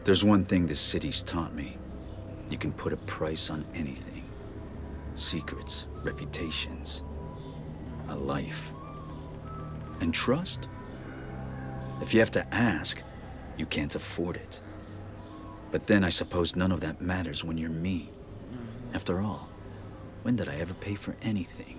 There's one thing this city's taught me. You can put a price on anything. Secrets, reputations, a life. And trust? If you have to ask, you can't afford it. But then I suppose none of that matters when you're me. After all, when did I ever pay for anything?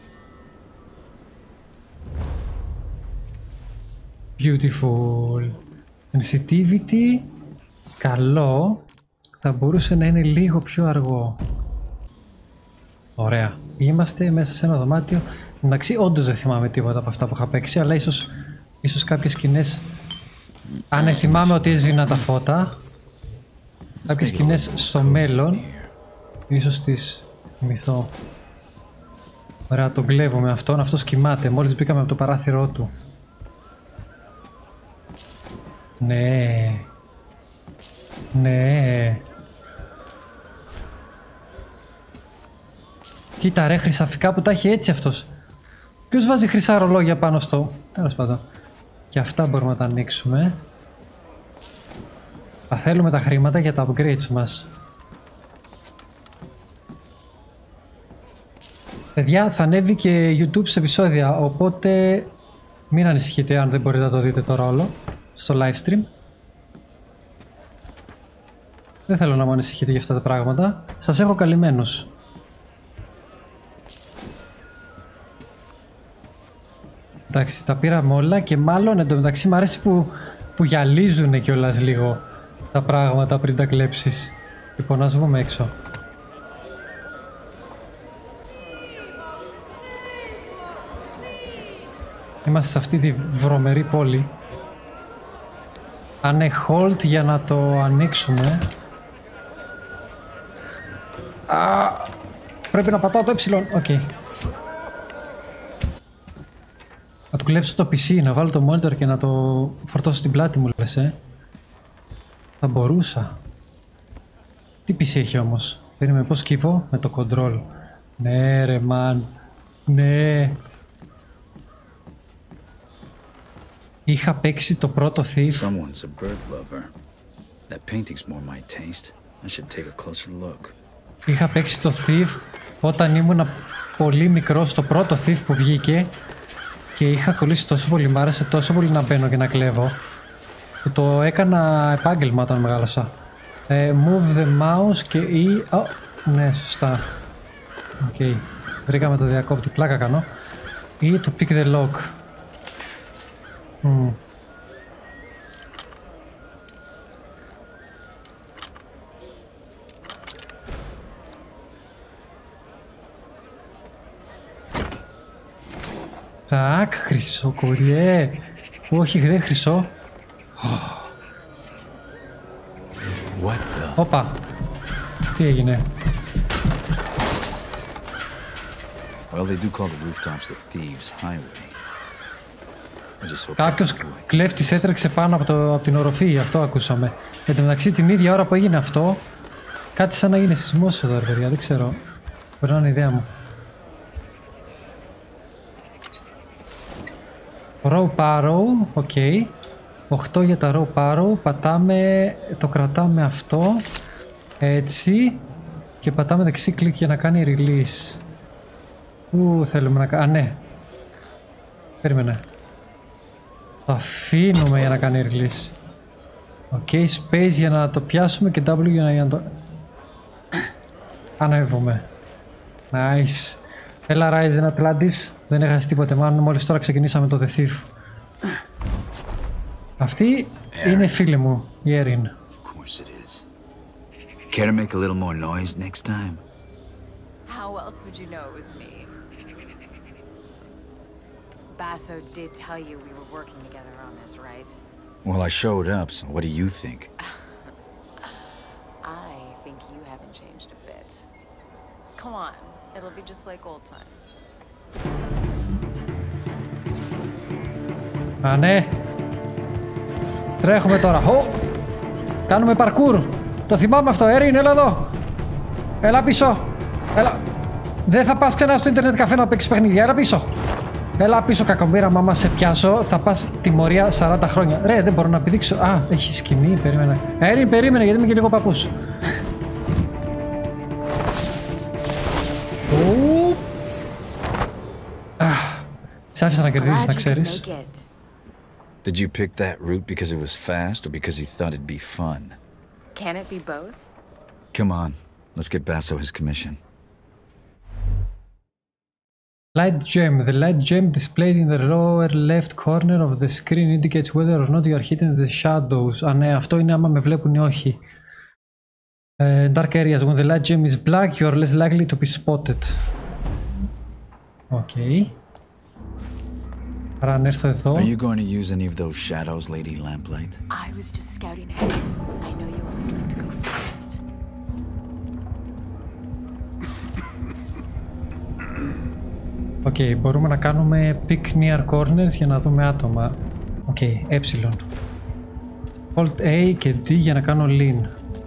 Beautiful. Sensitivity, καλό. Θα μπορούσε να είναι λίγο πιο αργό. Ωραία. Είμαστε μέσα σε ένα δωμάτιο. Εντάξει, όντως δεν θυμάμαι τίποτα από αυτά που είχα παίξει, αλλά ίσως κάποιες σκηνές. Αν θυμάμαι ότι έσβηνα τα φώτα, κάποιες σκηνές στο μέλλον, ίσως τις θυμηθώ. Ωραία, τον κλέβω με αυτόν. Αυτός κοιμάται. Μόλις μπήκαμε από το παράθυρό του. Ναι. Ναι. Κοίτα ρε, χρυσαφικά που τα έχει έτσι αυτός. Ποιος βάζει χρυσά ρολόγια πάνω στο... Τέλος πάντων. Και αυτά μπορούμε να τα ανοίξουμε. Θα θέλουμε τα χρήματα για τα upgrades μας. Παιδιά, θα ανέβει και YouTube σε επεισόδια, οπότε μην ανησυχείτε αν δεν μπορείτε να το δείτε το ρόλο στο live stream. Δεν θέλω να μου ανησυχείτε για αυτά τα πράγματα. Σας έχω καλυμμένους. Εντάξει, τα πήραμε όλα και μάλλον εντωμεταξύ μου αρέσει που γυαλίζουνε κιόλας λίγο τα πράγματα πριν τα κλέψεις. Λοιπόν, ας βγούμε έξω. Είμαστε σε αυτή τη βρωμερή πόλη. Άνε hold για να το ανοίξουμε. Πρέπει να πατάω το ε. Οκ. Να του κλέψω το PC, να βάλω το monitor και να το φορτώσω στην πλάτη μου, λες, Θα μπορούσα. Τι PC έχει όμως? Περίμενε, πώς σκύβω? Με το control. Ναι ρε man. Ναι. Είχα παίξει το πρώτο Thief. Someone's a bird lover. That painting's more my taste. I should take a closer look. Είχα παίξει το Thief όταν ήμουν πολύ μικρό, στο πρώτο Thief που βγήκε. Και είχα κολλήσει τόσο πολύ, μ' άρεσε τόσο πολύ να μπαίνω και να κλέβω, που το έκανα επάγγελμα όταν μεγάλωσα. Move the mouse και ή... ναι, σωστά. Οκ. Βρήκαμε το διακόπτη, πλάκα κάνω. Ή το pick the lock. Τάκ, χρυσό κοριέ. Όχι, δεν χρυσό. Όπα. Τι έγινε? Well, they do call the rooftops the thieves' highway. Κάποιος κλέφτης έτρεξε πάνω από την οροφή, αυτό ακούσαμε. Εν τω μεταξύ την ίδια ώρα που έγινε αυτό, κάτι σαν να γίνει σεισμός εδώ, ρε παιδιά, δεν ξέρω. Μπορεί να είναι ιδέα μου. Row Arrow, οκ. 8 για τα Row Arrow, πατάμε, το κρατάμε αυτό, έτσι. Και πατάμε δεξί κλικ για να κάνει release. Πού θέλουμε να κάνει, ναι. Περίμενε. Το αφήνουμε για να κάνει release. Οκ, space για να το πιάσουμε και W για να το... Ανέβουμε. Nice. Έλα Ryzen Atlantis. Δεν έχασε τίποτε, μάλλον μόλις τώρα ξεκινήσαμε το The Thief. Αυτή είναι φίλη μου, η Erin. Of course it is. Care to make a little more noise next time? How else would you know it was me? Basso did tell you we were working together on this, right? Well, I showed up, so what do you think? I think you haven't changed a bit. Come on, it'll be just like old times. Α, ναι. Τρέχουμε τώρα. Κάνουμε parkour. Το θυμάμαι αυτό. Erin, έλα εδώ. Έλα πίσω. Έλα. Δεν θα πας ξανά στο ίντερνετ καφέ να παίξεις παιχνίδια. Έλα πίσω. Έλα πίσω κακομοίρα, μάμα σε πιάσω, θα πας τιμωρία 40 χρόνια. Ρε, δεν μπορώ να πηδήξω. Α, έχει σκηνή, περίμενε. Περίμενε, γιατί είμαι και λίγο παππούς. Σ' άφησα να κερδίσεις, να ξέρεις. Did you pick that route because it was fast or because you thought it'd be fun? Can it be both? Come on, let's get Basso his commission. Light gem. The light gem displayed in the lower left corner of the screen indicates whether or not you are hidden in the shadows. Α, ναι, αυτό είναι άμα με βλέπουν ή όχι. Dark areas. When the light gem is black, you are less likely to be spotted. Okay. Άρα αν έρθω εδώ. Are you going to use any of those shadows, Lady Lamplight? I was just scouting ahead. I know you always like to go first. Okay, μπορούμε να κάνουμε pick near corners για να δούμε άτομα. Okay, Hold A και D για να κάνω lean.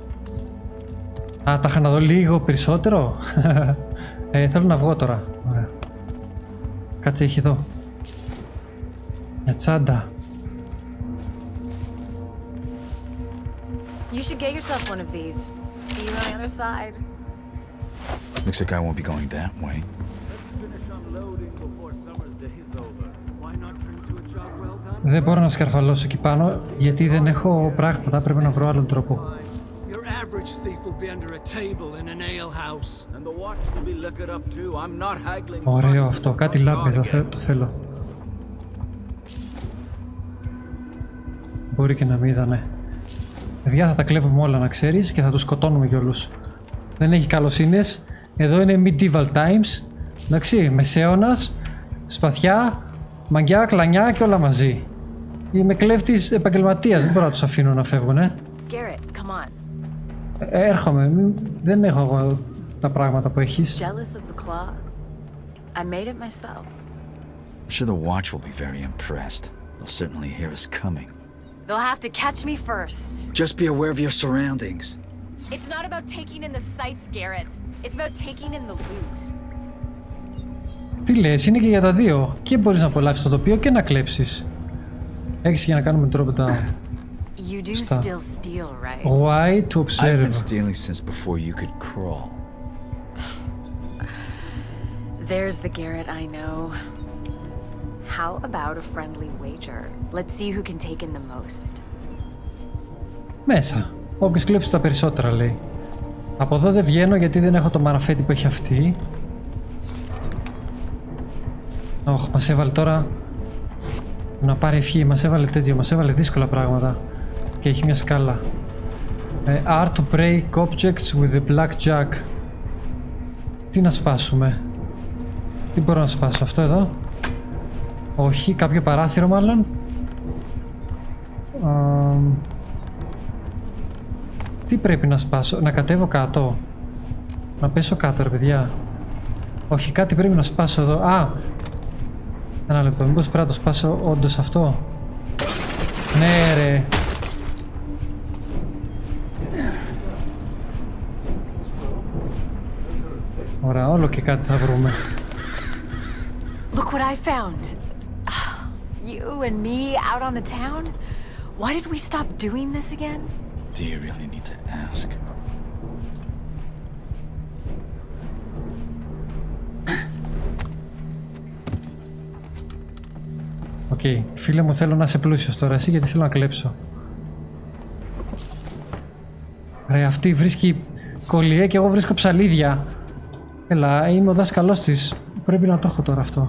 Α, τα είχα να δω λίγο περισσότερο. Θέλω να βγω τώρα. Ωραία. Κάτσε, έχει εδώ. Μια τσάντα. You should get yourself one of these. See you on the other side. Looks like I won't be going that way. Δεν μπορώ να σκαρφαλώσω εκεί πάνω γιατί δεν έχω πράγματα, πρέπει να βρω άλλον τρόπο. Ωραίο αυτό, κάτι λάμπει εδώ, το θέλω. Μπορεί και να μην είδανε. Παιδιά, θα τα κλέβουμε όλα να ξέρεις και θα τους σκοτώνουμε κιόλους. Δεν έχει καλοσύνες. Εδώ είναι medieval times. Εντάξει, μεσαίωνας, σπαθιά, μαγιά, κλανιά και όλα μαζί. Είμαι κλέφτης επαγγελματίας, δεν μπορώ να τους αφήνω να φεύγουν, Garrett, come on. Έρχομαι, δεν έχω εγώ τα πράγματα που έχεις. Jealous of the claw? I made it myself. I'm sure the watch will be very impressed. They'll certainly hear us coming. They'll have to catch me first. Just be aware of your surroundings. It's not about taking in the sights, Garrett. It's about taking in the loot. Τι λες, είναι και για τα δύο. Και μπορείς να απολαύσεις το τοπίο και να κλέψεις. Έχεις για να κάνουμε τρόπο τα... You do still steal, right? Why to observe? I've been stealing since before you could crawl. There's the Garrett I know. How about a friendly wager? Let's see who can take in the most. Μέσα. Όποιος κλέψει τα περισσότερα, λέει. Από εδώ δεν βγαίνω γιατί δεν έχω το μαραφέτη που έχει αυτή. Ωχ, μας έβαλε τώρα να πάρει ευχή, μας έβαλε τέτοιο, μας έβαλε δύσκολα πράγματα. Και έχει μια σκάλα. Art to break objects with the blackjack. Τι να σπάσουμε? Τι μπορώ να σπάσω, αυτό εδώ? Όχι, κάποιο παράθυρο μάλλον. Τι πρέπει να σπάσω? Να κατέβω κάτω? Να πέσω κάτω ρε παιδιά? Όχι, κάτι πρέπει να σπάσω εδώ. Α! Ένα λεπτό, μήπως πρέπει να το σπάσω όντως αυτό? Ναι ρε! Ωραία, όλο και κάτι θα βρούμε. Look what I found. You and me out on the town? Why did we stop doing this again? Do you really need to ask? Οκ, φίλε μου, θέλω να είσαι πλούσιος τώρα, εσύ, γιατί θέλω να κλέψω. Ρε, αυτή βρίσκει κολλιέ και εγώ βρίσκω ψαλίδια. Έλα, είμαι ο δάσκαλός της. Πρέπει να το έχω τώρα αυτό.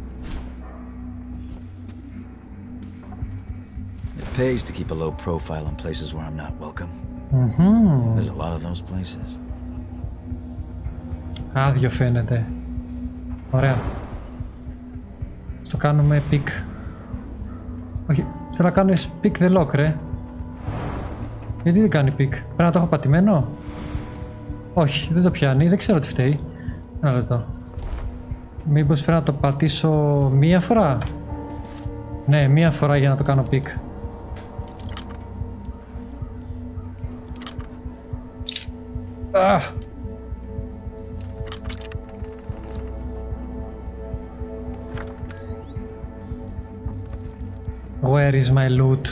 It pays to keep a low profile in places where I'm not welcome. There's a lot of those places. Άδειο φαίνεται. Ωραία. Στο κάνουμε pick. Όχι, θέλω να κάνω pick the lock, ρε. Γιατί δεν κάνει pick? Πρέπει να το έχω πατημένο? Όχι, δεν το πιάνει, δεν ξέρω τι φταίει. Ένα λεπτό. Μήπως πρέπει να το πατήσω μία φορά? Ναι, μία φορά για να το κάνω pick. Where is my loot?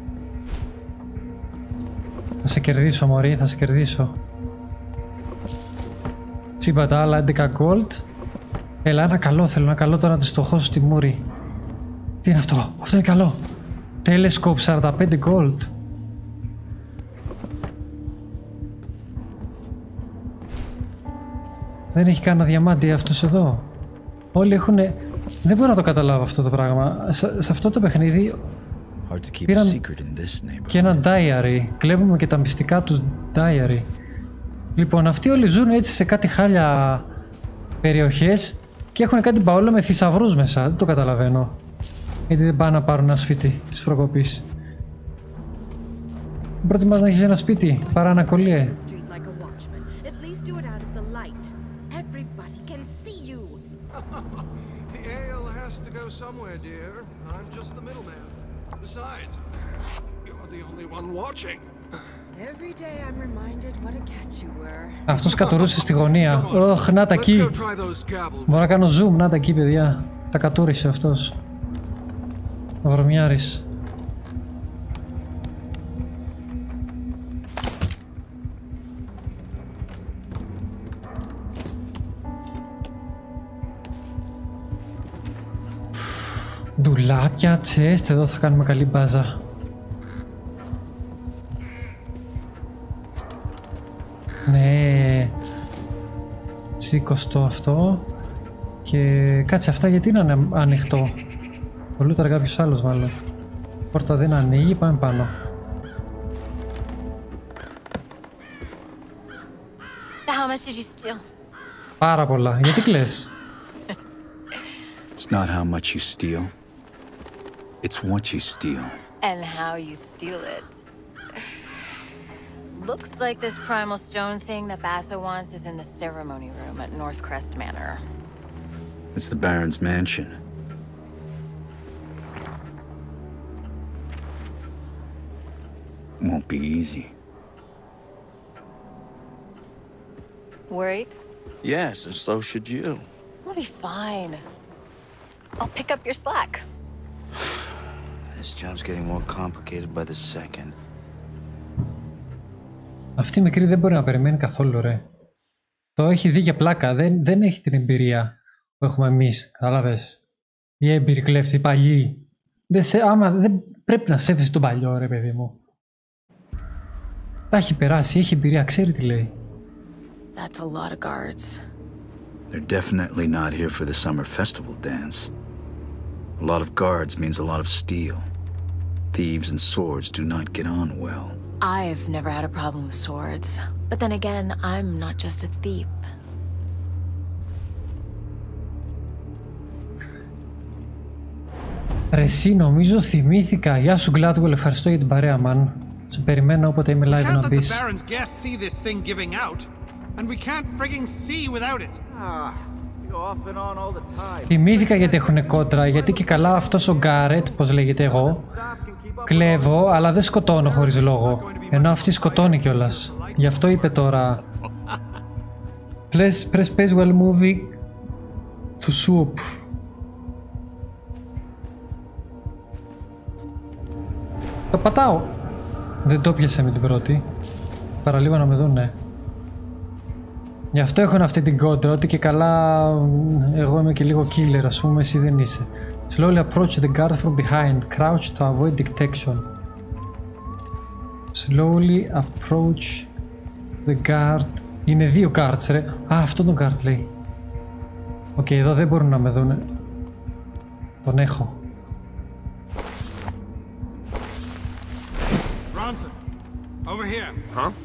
Θα σε κερδίσω, μωρή, θα σε κερδίσω. Τσίμπατα, άλλα 11 gold. Έλα, ένα καλό, θέλω ένα καλό τώρα να τη στοχώσω στη μούρη. Τι είναι αυτό? Αυτό είναι καλό. Telescope 45 gold. Δεν έχει κανένα διαμάντι αυτός εδώ. Όλοι έχουν... Δεν μπορώ να το καταλάβω αυτό το πράγμα. Σε αυτό το παιχνίδι πήραν και ένα diary. Κλέβουμε και τα μυστικά τους diary. Λοιπόν, αυτοί όλοι ζουν έτσι σε κάτι χάλια περιοχές και έχουν κάτι μπαόλο με θησαυρούς μέσα. Δεν το καταλαβαίνω. Γιατί δεν πάνε να πάρουν ένα σπίτι της προκοπής. Δεν προτιμάς να έχεις ένα σπίτι παρά ένα κολλιέ. Αυτός κατουρούσε στη γωνία. Ωχ, να τα εκεί. Μπορώ να κάνω zoom, να τα εκεί, παιδιά. Τα κατούρισε αυτός. Ο βρωμιάρης. Ντουλάπια, τσέστ, εδώ θα κάνουμε καλή μπάζα. Ναι, σήκωστο αυτό. Και κάτσε, αυτά γιατί είναι ανοιχτό? Το λούταρε κάποιος άλλος μάλλον. Πόρτα δεν ανοίγει, πάμε πάνω. Πάρα πολλά, γιατί κλαις? It's not how much you steal. It's what you steal. And how you steal it. Looks like this primal stone thing that Basso wants is in the ceremony room at Northcrest Manor. It's the Baron's mansion. Won't be easy. Worried? Yes, and so should you. We'll be fine. I'll pick up your slack. This job's getting more complicated by the second. Αυτή η μικρή δεν μπορεί να περιμένει καθόλου, ρε. Το έχει δει για πλάκα. Δεν έχει την εμπειρία που έχουμε εμείς. Κατάλαβες. Οι έμπειροι κλέφτοι, οι παλιοί. Δεν πρέπει να σέβεσαι τον παλιό, ρε παιδί μου. Τα έχει περάσει, έχει εμπειρία, ξέρει τι λέει. That's a lot of guards. They're definitely not here for the summer festival dance. A lot of guards means a lot of steel. Thieves and swords do not get on well. I've never had a problem with swords. But then again, I'm not just a thief. Ρε εσύ, νομίζω θυμήθηκα. Γεια σου Gladwell, ευχαριστώ για την παρέα, man. Σε περιμένω όποτε είμαι live να μπεις. Θυμήθηκα γιατί έχουν κόντρα, γιατί και καλά αυτός ο Γκάρετ, πως λέγεται εγώ, κλέβω, αλλά δεν σκοτώνω χωρίς λόγο. Ενώ αυτή σκοτώνει κιόλας. Γι' αυτό είπε τώρα. Press space while moving to swoop. Το πατάω. Δεν το πιάσε με την πρώτη. Παραλίγο να με δούνε. Γι' αυτό έχουν αυτή την κόντρα, ότι και καλά εγώ είμαι και λίγο killer, ας πούμε, εσύ δεν είσαι. Slowly approach the guard from behind. Crouch to avoid detection. Slowly approach the guard. Είναι δύο guards, ρε. Α, αυτό τον guard λέει. Οκ, εδώ δεν μπορούν να με δούνε. Τον έχω. Bronson, over here. Huh?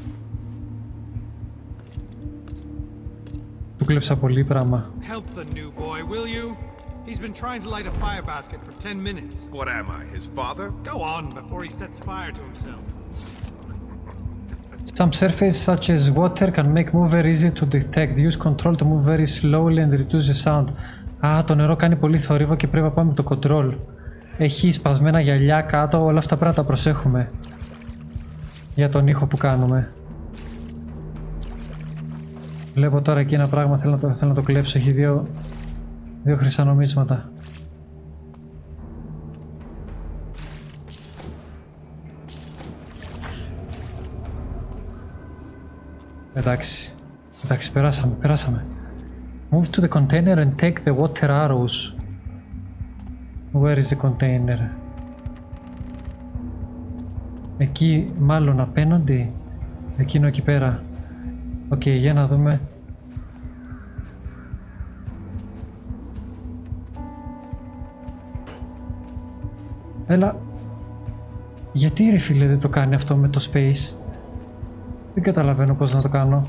Του κλέψα πολύ πράγμα. Help the new boy, will you? He's been trying to light a fire basket for 10 minutes. What am I, his father? Go on before he sets fire to himself. Some surface such as water can make move very easy to detect. Use control to move very slowly and reduce the sound. Α, το νερό κάνει πολύ θορύβο και πρέπει να πάμε με το control. Έχει σπασμένα γυαλιά κάτω, όλα αυτά πρέπει να τα προσέχουμε. Για τον ήχο που κάνουμε. Βλέπω τώρα εκεί ένα πράγμα, θέλω να το κλέψω, έχει δύο χρυσά νομίσματα. Εντάξει. Εντάξει, περάσαμε. Move to the container and take the water arrows. Where is the container? Εκεί, μάλλον απέναντι. Εκείνο εκεί πέρα. Οκ, για να δούμε. Έλα. Γιατί ρε φίλε δεν το κάνει αυτό με το space? Δεν καταλαβαίνω πώς να το κάνω.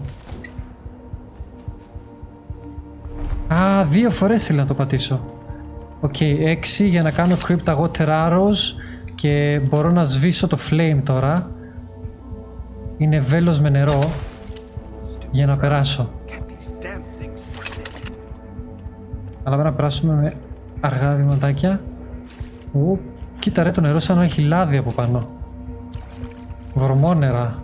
Α, 2 φορές θέλει να το πατήσω. Οκ, 6 για να κάνω equip τα water arrows και μπορώ να σβήσω το flame τώρα. Είναι βέλος με νερό για να περάσω. Αλλά πρέπει να περάσουμε με αργά βηματάκια. Κοίτα ρε, το νερό σαν να έχει λάδι από πάνω. Βρωμόνερα.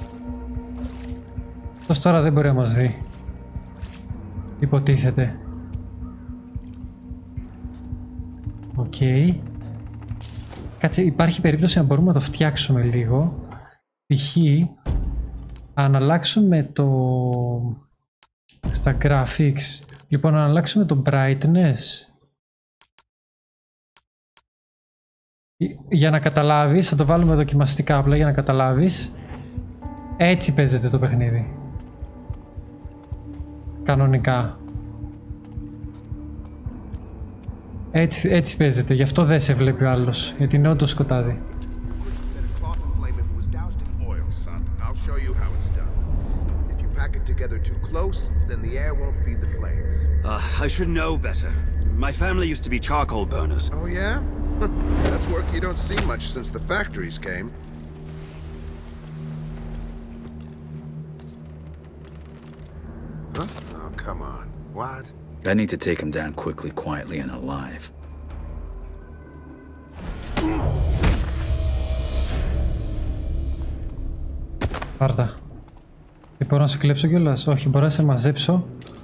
Αυτός τώρα δεν μπορεί να μας δει. Υποτίθεται. Οκ. Κάτσε, υπάρχει περίπτωση να μπορούμε να το φτιάξουμε λίγο. Π.χ. αν αλλάξουμε το... στα graphics. Λοιπόν, αν αλλάξουμε το brightness. Για να καταλάβεις, θα το βάλουμε δοκιμαστικά απλά για να καταλάβεις. Έτσι παίζεται το παιχνίδι. Κανονικά. Έτσι παίζεται, γι' αυτό δεν σε βλέπει ο άλλος, γιατί είναι όντως σκοτάδι. I should know better. My family used to be charcoal burners. Oh yeah? That's work you don't see much since the factories came. Huh? Oh, come on. What? I need to take him down quickly, quietly, and alive. Πάρτα. Και μπορώ να σε κλέψω κιόλας? Όχι, μπορώ να σε μαζέψω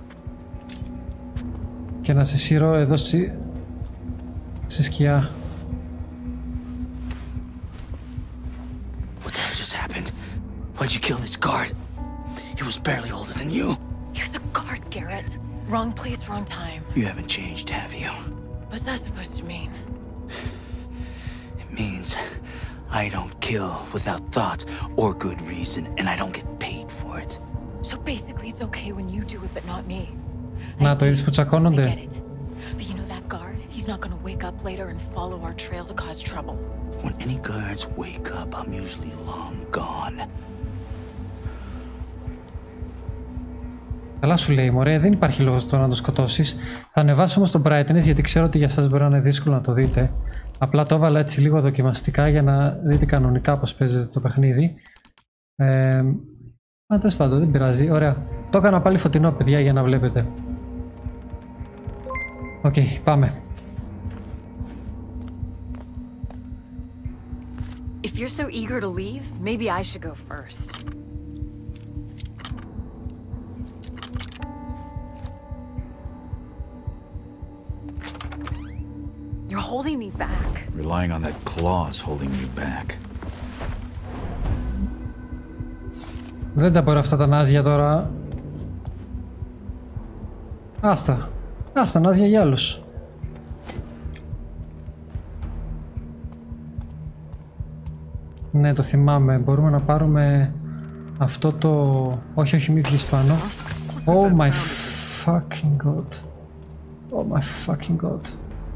και να σε σύρω εδώ στη σκιά. What the hell just happened? Why'd you kill this guard? He was barely older than you. He was a guard, Garrett. Wrong place, wrong time. You haven't changed, have you? What's that supposed to mean? It means I don't kill without thought or good reason, and I don't get paid for it. So basically it's okay when you do it, but not me. Να το είδες που τσακώνονται. I get it. But you know that guard? He's not gonna wake up later and follow our trail to cause trouble. When any guards wake up, I'm usually long gone. Καλά σου λέει, μωρέ, δεν υπάρχει λόγος τώρα να το σκοτώσεις. Θα ανεβάσω όμως το brightness γιατί ξέρω ότι για σας μπορεί να είναι δύσκολο να το δείτε. Απλά το έβαλα έτσι λίγο δοκιμαστικά για να δείτε κανονικά πώς παίζεται το παιχνίδι. Τέλος πάντων, δεν πειράζει. Ωραία. Το έκανα πάλι φωτεινό, παιδιά, για να βλέπετε. Οκ, πάμε. If you're so eager to leave, maybe I should go first. You're holding me back. Relying on that claw's holding you back. Δεν τα μπορώ αυτά τα νάζια τώρα. Άστα. Άστα, νάζια για άλλους. Ναι, το θυμάμαι. Μπορούμε να πάρουμε αυτό το... Όχι, όχι, μην βγεις πάνω. Oh my fucking god. Oh my fucking god.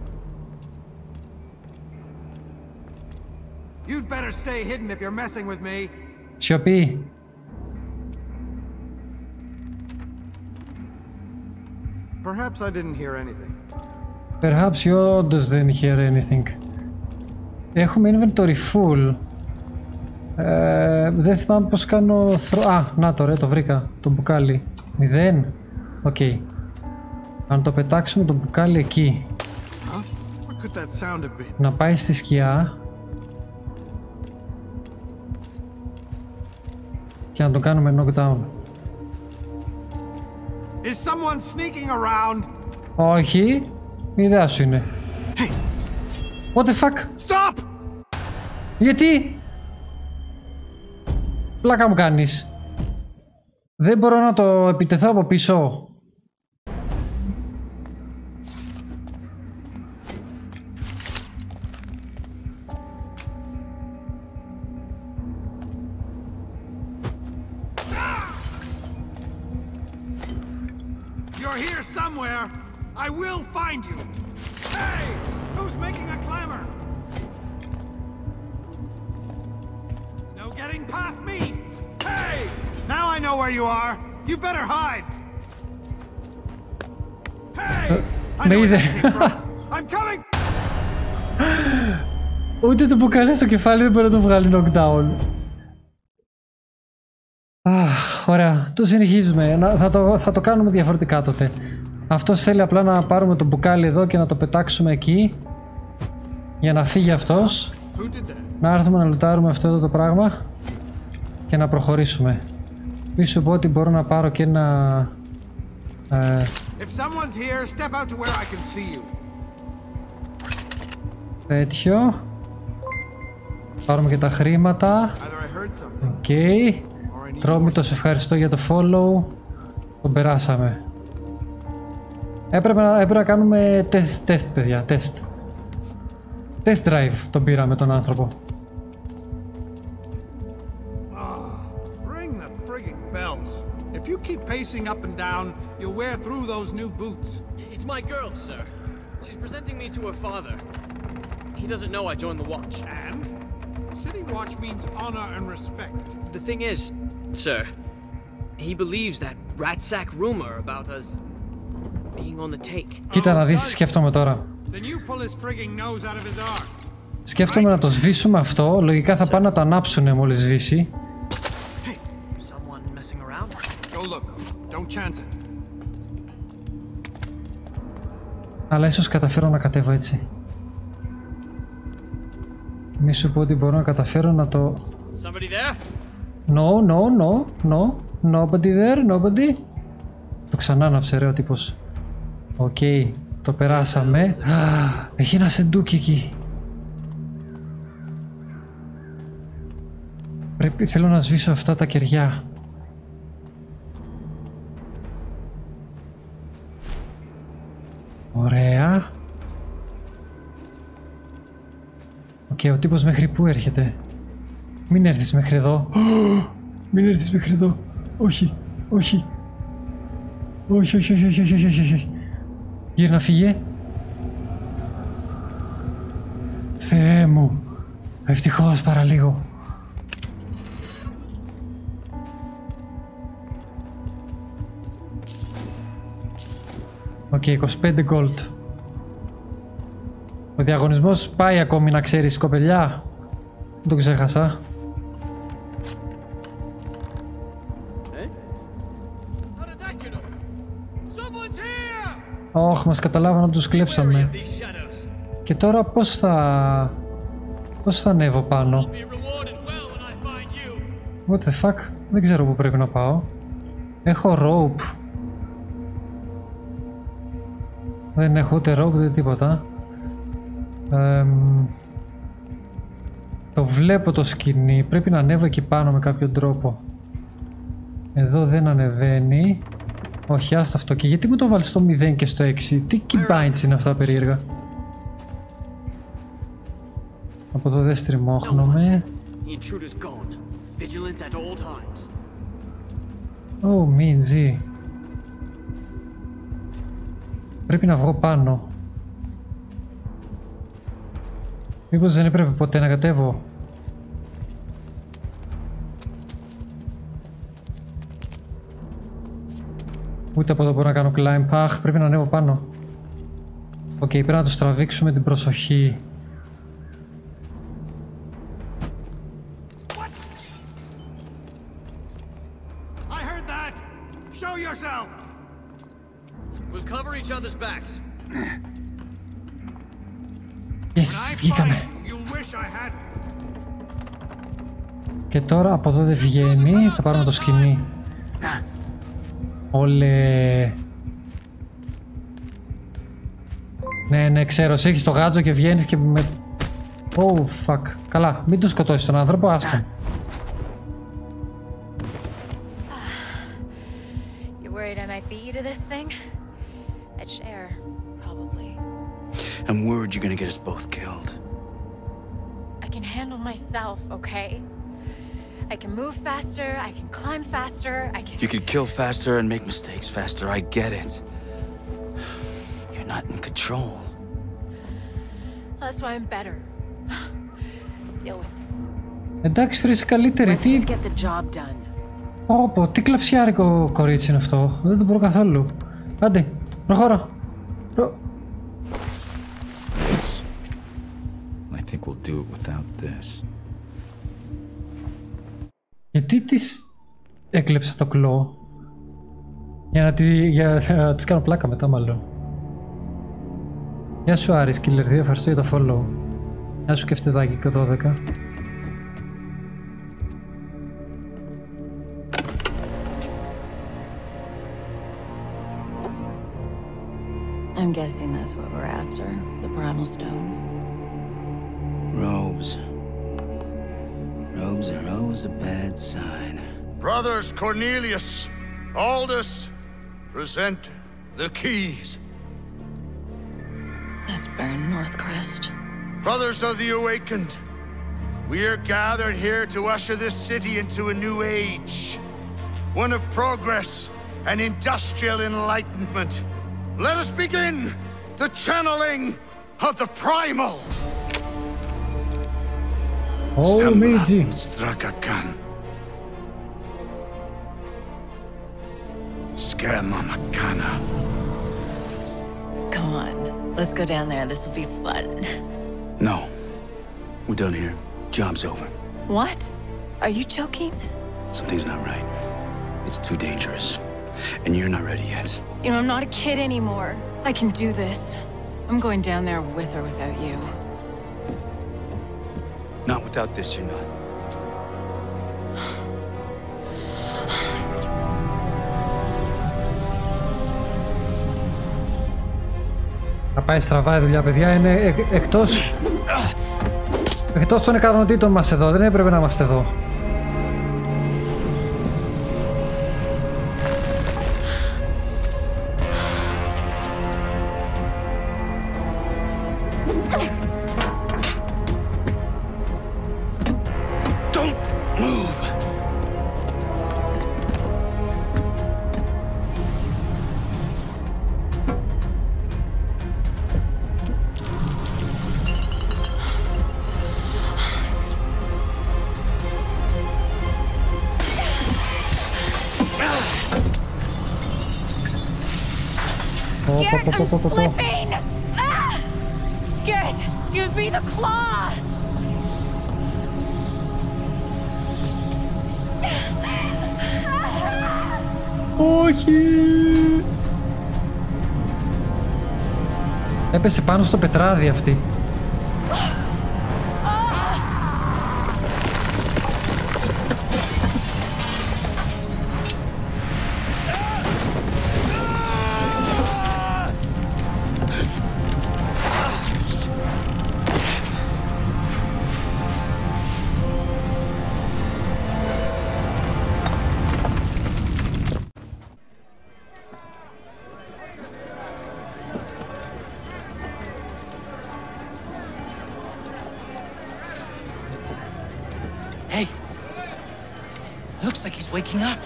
You'd better stay hidden if you're messing with me. Σιωπή. Perhaps I didn't hear anything. Perhaps you όντως δεν hear anything. Έχουμε inventory full. Δεν θυμάμαι πως κάνω Α, να το ρε, το βρήκα. Το μπουκάλι. 0. Οκ. Αν το πετάξουμε το μπουκάλι εκεί. What could that sound have been? Να πάει στη σκιά. Και να το κάνουμε knockdown. Is someone sneaking around? Όχι. Η ιδέα σου είναι. Hey. What the fuck? Stop! Γιατί? Πλάκα μου κάνεις. Δεν μπορώ να το επιτεθώ από πίσω. You're here somewhere. I will find you. Hey, who's making a clamor? No getting past me. Hey, now I know where you are. You better hide. Hey, I know where that came from. I'm coming. Ούτε το μπουκάλι στο κεφάλι δεν μπορεί να το βγάλει knockdown. Ωραία, το συνεχίζουμε. Θα το κάνουμε διαφορετικά τότε. Αυτός θέλει απλά να πάρουμε το μπουκάλι εδώ και να το πετάξουμε εκεί για να φύγει αυτός. Να έρθουμε να λουτάρουμε αυτό εδώ το πράγμα και να προχωρήσουμε. Μη σου πω ότι μπορώ να πάρω και ένα... τέτοιο. Πάρουμε και τα χρήματα. Οκ. Τρόμητο, σε ευχαριστώ για το follow. Τον περάσαμε. Έπρεπε να κάνουμε test, παιδιά. Test drive τον πήραμε τον άνθρωπο. Ring the frigging bells. If you keep pacing up and down, you'll wear through those new boots. It's my girl, sir. She's presenting me to her father. He doesn't know I joined the watch. And? City watch means honor and respect. The thing is, sir, he believes that rat sack rumor about us being on the take. Κοίτα να δεις τι σκέφτομαι τώρα. Then you pull his frigging nose out of his arse. Σκέφτομαι να το σβήσουμε αυτό, λογικά θα πάνε να το ανάψουνε μόλις σβήσει. Someone messing around? Go look. Don't chance it. Αλλά ίσως καταφέρω να κατέβω έτσι. Μη σου πω ότι μπορώ να καταφέρω να το... Somebody there? No. Nobody there, nobody. Το ξανά ανάψε ρε ο τύπος. Οκ, το περάσαμε. Έχει ένα σεντούκι εκεί. Θέλω να σβήσω αυτά τα κεριά. Ωραία. Οκ, ο τύπος μέχρι πού έρχεται? Μην έρθεις μέχρι εδώ. Μην έρθεις μέχρι εδώ. Όχι. Γύρνα, φύγε. Θεέ μου. Ευτυχώς παραλίγο. Οκ, 25 gold. Ο διαγωνισμός πάει ακόμη, να ξέρεις, κοπελιά. Δεν το ξέχασα. Ωχ, μας καταλάβανε να τους κλέψαμε. Και τώρα πώς θα ανέβω πάνω? What the fuck? Δεν ξέρω πού πρέπει να πάω. Έχω rope. Δεν έχω ούτε rope ούτε τίποτα. Το βλέπω το σκηνή. Πρέπει να ανέβω εκεί πάνω με κάποιο τρόπο. Εδώ δεν ανεβαίνει. Όχι, άστα αυτό. Και γιατί μου το βάλεις στο 0 και στο 6? Τι keybinds είναι αυτά περίεργα? Από εδώ δεν στριμώχνομαι. Ω, Μίντζι. Πρέπει να βγω πάνω. Μήπως δεν έπρεπε ποτέ να κατέβω? Ούτε από εδώ μπορώ να κάνω climb. Αχ, πρέπει να ανέβω πάνω. Οκ, πρέπει να τους τραβήξουμε την προσοχή. Yes, βγήκαμε. Και τώρα από εδώ δεν βγαίνει. Θα πάρουμε το σκηνή. Όλε. Ναι, ξέρω. Έχεις το γάτζο και βγαίνεις και με... Oh, fuck. Καλά, μην του σκοτώσεις τον άνθρωπο, άστον. I'm worried you're gonna get us both killed. I can handle myself, okay? I can move faster, I can climb faster, I can... You could kill faster and make mistakes faster, I get it. You're not in control. That's why I'm better. Deal with it. Εντάξει, βρεις καλύτερη. Let's just get the job done. Όπο, τι κλαψιάρικο κορίτσι είναι αυτό. Δεν το μπορώ καθόλου. Άντε, προχώρα. I think we'll do it without this. Γιατί της έκλεψα το κλό? Για να της κάνω πλάκα μετά μάλλον. Γεια σου Άρης Killer 2, ευχαριστώ για το follow. Γεια σου και φτεδάκι και 12. I'm guessing that's what we're after, the primal stone. Robes. Robes are always a bad sign. Brothers Cornelius, Aldous, present the keys. That's Baron Northcrest. Brothers of the Awakened, we are gathered here to usher this city into a new age. One of progress and industrial enlightenment. Let us begin the channeling of the primal. Oh, Meiji. Strakakan. Skamamakana. Come on, let's go down there. This will be fun. No. We're done here. Job's over. What? Are you joking? Something's not right. It's too dangerous. And you're not ready yet. You know, I'm not a kid anymore. I can do this. I'm going down there with or without you. Not without this, you're not. Θα πάει στραβά η δουλειά, παιδιά. Είναι εκτός των ικανοτήτων μας εδώ. Δεν έπρεπε να είμαστε εδώ. I'm slipping! Ah! Garrett, give me the claw! Όχι! Έπεσε πάνω στο πετράδι αυτή. Waking up.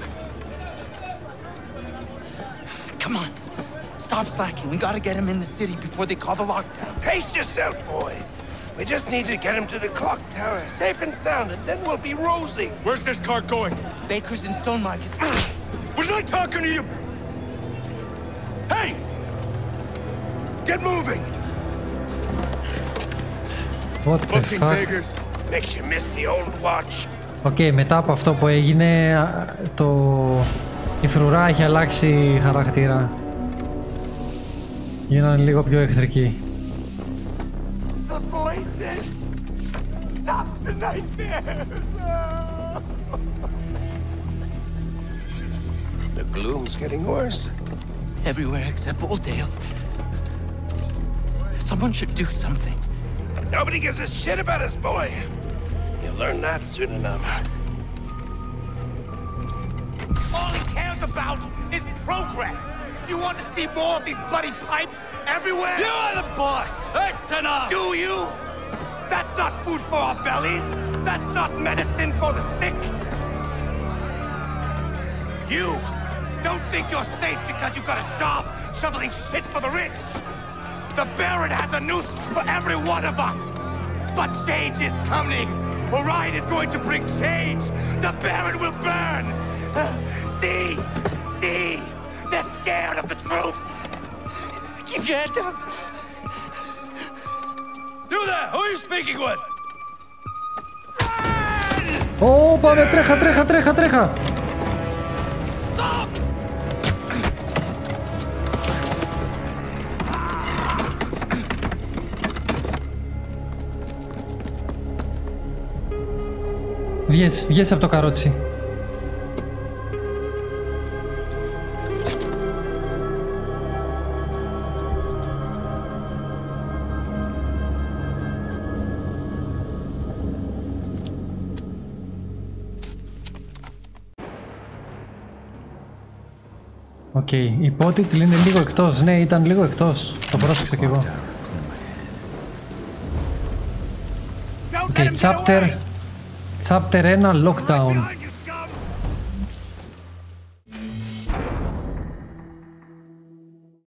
Come on. Stop slacking. We gotta get him in the city before they call the lockdown. Pace yourself, boy. We just need to get him to the clock tower, safe and sound, and then we'll be rosy. Where's this cart going? Baker's in Stone Market. Was I talking to you? Hey! Get moving! What the fuck? Beggars. Makes you miss the old watch. Μετά από αυτό που έγινε, η φρουρά έχει αλλάξει χαρακτήρα. Γίνανε λίγο πιο εχθρικοί. The voices! Stop the nightmares! The gloom's getting worse. Everywhere except Oldale. Someone should do something. Nobody gives a shit about us, boy. You'll learn that soon enough. All he cares about is progress. You want to see more of these bloody pipes everywhere? You are the boss! That's enough! Do you? That's not food for our bellies. That's not medicine for the sick. You don't think you're safe because you got a job shoveling shit for the rich. The Baron has a noose for every one of us. But change is coming. Orion is going to bring change. The Baron will burn. See? They're scared of the truth. Keep your head down. You there! Who are you speaking with? Ω, πάμε, τρέχα! Stop! Βγες από το καρότσι. Οκ, η υπότιτλη είναι λίγο εκτός. Ναι, ήταν λίγο εκτός. Το πρόσεξα κι εγώ. Οκ, chapter 1, lockdown.